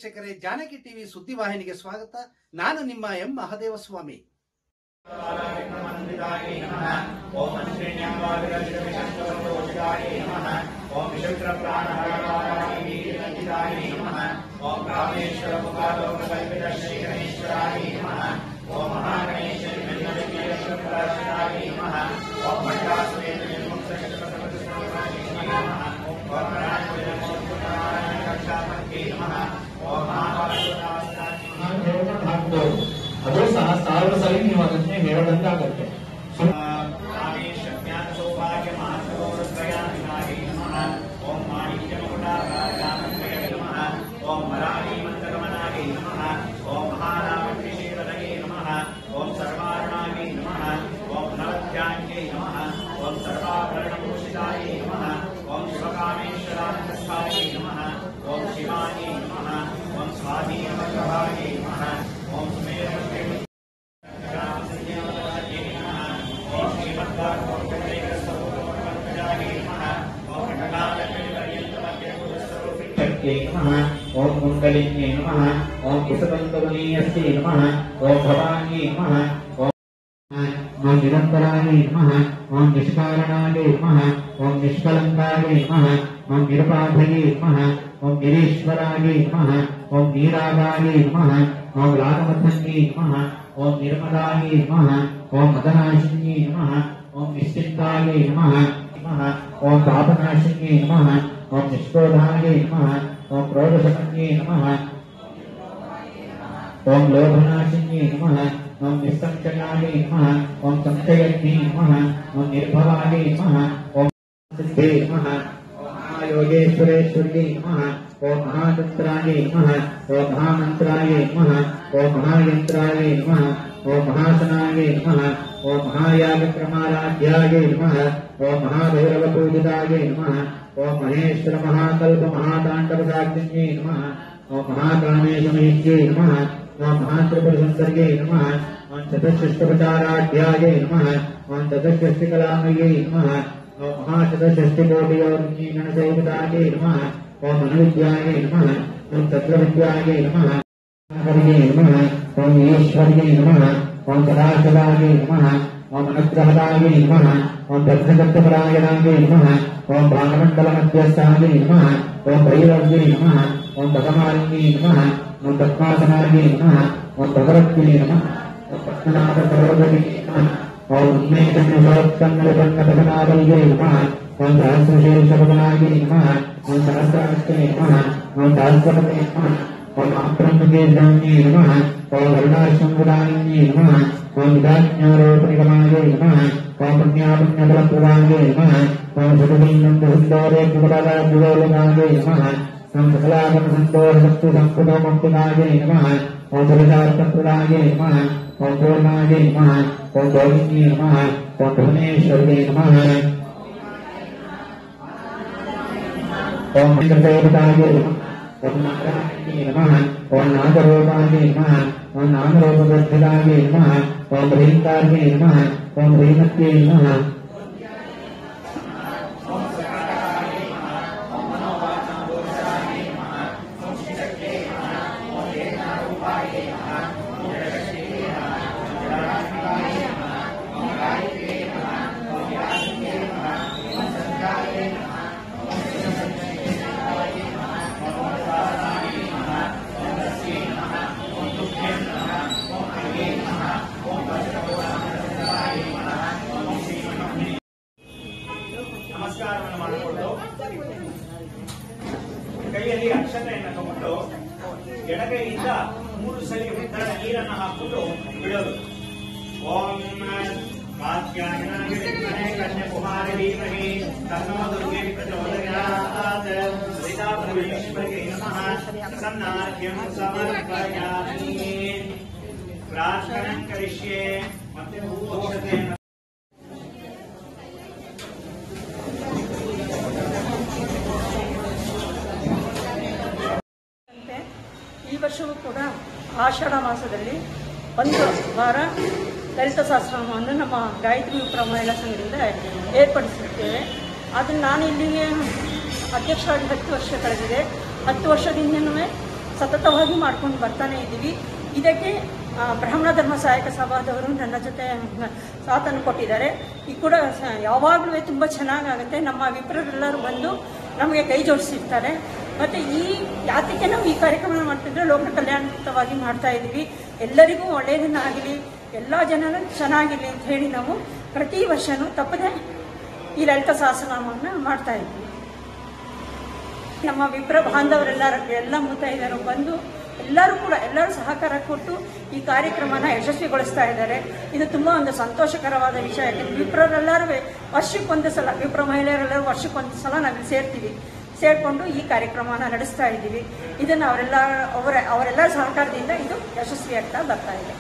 ವೀಕ್ಷಕರೇ, ಜಾನಕಿ ಟಿವಿ ಸುದ್ದಿವಾಹಿನಿಗೆ ಸ್ವಾಗತ. ನಾನು ನಿಮ್ಮ ಎಂ ಮಹದೇವಸ್ವಾಮಿ. ಅದು ಸಹ 1000 ಸಲ ನೀವು ಅದನ್ನೇ ಹೇಳದಂತಾಗುತ್ತೆ. ओम कुंडलिन्ये नमः, ओम कुशतंतवनीयस्ते नमः, ओम भवान्ये नमः, ओम निरंतराय नमः, ओम निष्कारणाय नमः, ओम निष्कलंकाय नमः, ओम निरपाधये नमः, ओम निरीश्वराय नमः, ओम नीरागाय नमः, ओम लालमथन्ये नमः, ओम निर्मलाय नमः, ओम मदनाशिन्ये नमः, ओम निश्चिन्ताय नमः, ओम पापनाशिन्ये नमः, ओम निष्क्रोधाय नमः, ओम क्रोधशमन्ये नमः, ओम लोभनाशिन्ये नमः, ओम निस्संशयाय नमः, ओम संशयन्ये नमः, ओम निर्भवाय नमः, ओम सिद्धे नमः, ओम महायोगेश्वरेश्वर्ये नमः, ओम महातंत्राय नमः, ओम महामंत्राय नमः, ओम महायंत्राय नमः, ओम महासनाय नमः, ओम महायागक्रमाराध्याय नमः, ओम महाभैरवपूजिताय नमः, ओम महेश्वर महाकल्प महातांडवसाक्षिण्ये नमः, ओम महाकामेशमहिष्ये नमः, ओम महात्रिपुरसुन्दर्ये नमः, ओम चतुष्षष्टिप्रचाराढ्याय नमः, ओम चतुष्षष्टिकलामये नमः, ओम महाशतषष्टिकोटियोगिनी गणसेविताय नमः, ओम अनुविद्याय नमः, ओम तत्त्वविद्याय नमः, हरिये नमः, ओम ईश्वर्ये नमः, ओम सदाशिवाय नमः, ओम अनुग्रहदाय नमः, ओम दक्षिणपरायणाय नमः, ओम भागमण्डलमध्यस्थाय नमः, ओम भैरव्ये नमः, ओम भगवान्ये नमः, ओम पद्मासनाय नमः, ओम भगवत्ये नमः, ओम पद्मनाभसरोवरे नमः, ओम उन्मेषन्नसोत्तन्नपन्नपनादये नमः, ओम सहस्रशीर्षपदनाय नमः, ओम सहस्राष्टे नमः, ओम सहस्रपते नमः, ओम अब्रह्मकेशान्ये नमः, ओम हरिणाशंवदान्ये नमः, ओम विदाज्ञारोपनिगमाय नमः, ओम पुण्यापुण्यफलप्रदाय नमः, ओम सुखदीन्दुहिन्दोरेकुपदाय नमः, ओम सकलागमसन्तोषशक्तिसम्पुटमुक्तिदाय नमः, ओम सवितार्थप्रदाय नमः, ओम पूर्णाय नमः, ओम गौरिण्ये नमः, ओम भुवनेश्वर्ये नमः, ओम मन्त्रदेवताय नमः, ओम नारायण्ये नमः, ओम नागरूपाय नमः, ओम नामरूपवर्धिताय नमः, ओम ह्रीङ्कार्ये नमः, ओम ह्रीमत्ये नमः, ನಮಸ್ಕಾರವನ್ನು ಮಾಡಿಕೊಂಡು ಕೈಯಲ್ಲಿ ಅಕ್ಷತೆಯನ್ನು ತಗೊಂಡು ಎಡಗೈಯಿಂದ 3 ಸಲ ಉತ್ತರ ನೀರನ್ನು ಹಾಕಿಬಿಟ್ಟು ಬಿಡೋದು. ಓಂ ಕಾತ್ಯಾಯನಾಯ ವಿದ್ಮಹೇ ಕನ್ಯಾಕುಮಾರಿ ಧೀಮಹಿ ತನ್ನೋ ದುರ್ಗೆ ಪ್ರಚೋದಯಾತ್. ಸವಿತಾಪರಮೇಶ್ವರೇ ನಮಃ. ಪ್ರಸನ್ನಾರ್ಘ್ಯಂ ಸಮರ್ಪಯಾಮಿ. ಪ್ರಾರ್ಥನಂ ಕರಿಷ್ಯೆ. ಮತ್ತೆ ದೋಷತೆಯನ್ನು ಈ ವರ್ಷವೂ ಕೂಡ ಆಷಾಢ ಮಾಸದಲ್ಲಿ ಒಂದು ವಾರ ಲಲಿತ ಸಹಸ್ರನಾಮವನ್ನು ನಮ್ಮ ಗಾಯತ್ರಿ ವಿಪ್ರ ಮಹಿಳಾ ಸಂಘದಿಂದ ಏರ್ಪಡಿಸುತ್ತೇವೆ. ಅದನ್ನು ನಾನು ಇಲ್ಲಿಗೆ ಅಧ್ಯಕ್ಷರಾಗಿ 10 ವರ್ಷ ಕಳೆದಿದೆ. 10 ವರ್ಷದಿಂದನೂ ಸತತವಾಗಿ ಮಾಡ್ಕೊಂಡು ಬರ್ತಾನೆ ಇದ್ದೀವಿ. ಇದಕ್ಕೆ ಬ್ರಾಹ್ಮಣ ಧರ್ಮ ಸಹಾಯಕ ಸಭಾದವರು ನನ್ನ ಜೊತೆ ಸಾಥನ್ನು ಕೊಟ್ಟಿದ್ದಾರೆ. ಈ ಕೂಡ ಯಾವಾಗಲೂ ತುಂಬ ಚೆನ್ನಾಗಾಗುತ್ತೆ. ನಮ್ಮ ವಿಪ್ರರೆಲ್ಲರೂ ಬಂದು ನಮಗೆ ಕೈ ಜೋಡಿಸಿರ್ತಾರೆ. ಮತ್ತು ಯಾತಕ್ಕೆ ನಾವು ಈ ಕಾರ್ಯಕ್ರಮ ಮಾಡ್ತಿದ್ರೆ ಲೋಕ ಕಲ್ಯಾಣಯುಕ್ತವಾಗಿ ಮಾಡ್ತಾ ಇದ್ದೀವಿ. ಎಲ್ಲರಿಗೂ ಒಳ್ಳೆಯದನ್ನಾಗಲಿ, ಎಲ್ಲ ಜನರು ಚೆನ್ನಾಗಿರಲಿ ಅಂತ ಹೇಳಿ ನಾವು ಪ್ರತಿ ವರ್ಷವೂ ತಪ್ಪದೆ ಈ ಲಲಿತ ಸಹಸ್ರನಾಮವನ್ನು ಮಾಡ್ತಾ ಇದ್ದೀವಿ. ನಮ್ಮ ವಿಪ್ರ ಬಾಂಧವರೆಲ್ಲರೂ ಎಲ್ಲ ಮುತ್ತೈದೆಯರು ಬಂದು ಎಲ್ಲರೂ ಸಹಕಾರ ಕೊಟ್ಟು ಈ ಕಾರ್ಯಕ್ರಮನ ಯಶಸ್ವಿಗೊಳಿಸ್ತಾ ಇದ್ದಾರೆ. ಇದು ತುಂಬ ಒಂದು ಸಂತೋಷಕರವಾದ ವಿಷಯ. ಯಾಕೆಂದರೆ ವಿಪ್ರರೆಲ್ಲರೂ ವರ್ಷಕ್ಕೊಂದು ಸಲ, ವಿಪ್ರ ಮಹಿಳೆಯರೆಲ್ಲರೂ ವರ್ಷಕ್ಕೊಂದು ಸಲ ನಾವು ಸೇರಿಕೊಂಡು ಈ ಕಾರ್ಯಕ್ರಮನ ನಡೆಸ್ತಾ ಇದ್ದೀವಿ. ಇದನ್ನು ಅವರೆಲ್ಲರ ಸಹಕಾರದಿಂದ ಇದು ಯಶಸ್ವಿಯಾಗ್ತಾ ಬರ್ತಾ ಇದೆ.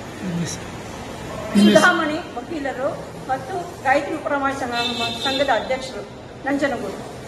ಸುಧಾಮಣಿ ವಕೀಲರು ಮತ್ತು ಗಾಯತ್ರಿ ವಿಪ್ರ ಸಂಘದ ಅಧ್ಯಕ್ಷರು ನಂಜನಗೂಡು.